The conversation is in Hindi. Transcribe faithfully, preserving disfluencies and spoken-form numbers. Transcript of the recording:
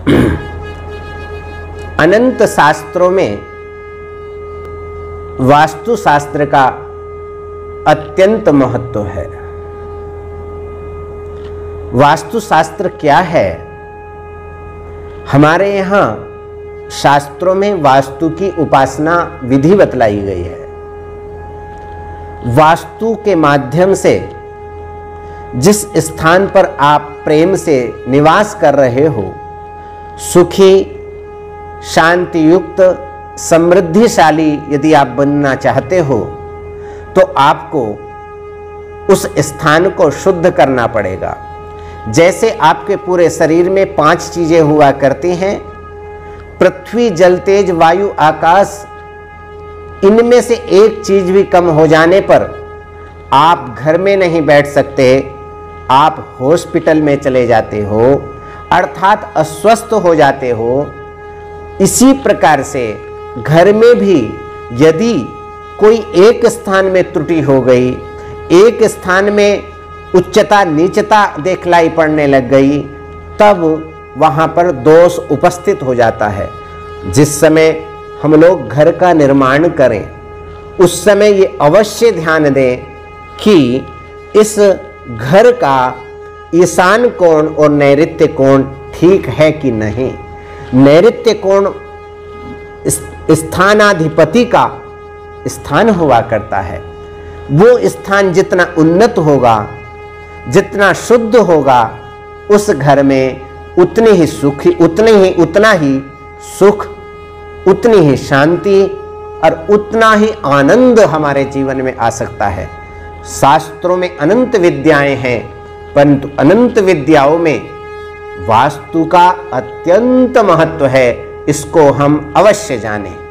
अनंत शास्त्रों में वास्तु शास्त्र का अत्यंत महत्व है। वास्तु शास्त्र क्या है? हमारे यहाँ शास्त्रों में वास्तु की उपासना विधि बतलाई गई है। वास्तु के माध्यम से जिस स्थान पर आप प्रेम से निवास कर रहे हो, सुखी, शांति युक्त, समृद्धिशाली यदि आप बनना चाहते हो, तो आपको उस स्थान को शुद्ध करना पड़ेगा। जैसे आपके पूरे शरीर में पांच चीजें हुआ करती हैं, पृथ्वी, जल, तेज, वायु, आकाश, इनमें से एक चीज भी कम हो जाने पर आप घर में नहीं बैठ सकते, आप हॉस्पिटल में चले जाते हो, अर्थात अस्वस्थ हो जाते हो। इसी प्रकार से घर में भी यदि कोई एक स्थान में त्रुटि हो गई, एक स्थान में उच्चता नीचता दिखलाई पड़ने लग गई, तब वहां पर दोष उपस्थित हो जाता है। जिस समय हम लोग घर का निर्माण करें, उस समय ये अवश्य ध्यान दें कि इस घर का ईशान कोण और नैऋत्य कोण ठीक है कि नहीं। नैऋत्य कोण स्थानाधिपति का स्थान हुआ करता है। वो स्थान जितना उन्नत होगा, जितना शुद्ध होगा, उस घर में उतनी ही सुख, उतने ही उतना ही सुख, उतनी ही शांति और उतना ही आनंद हमारे जीवन में आ सकता है। शास्त्रों में अनंत विद्याएं हैं, परंतु अनंत विद्याओं में वास्तु का अत्यंत महत्व है। इसको हम अवश्य जानें।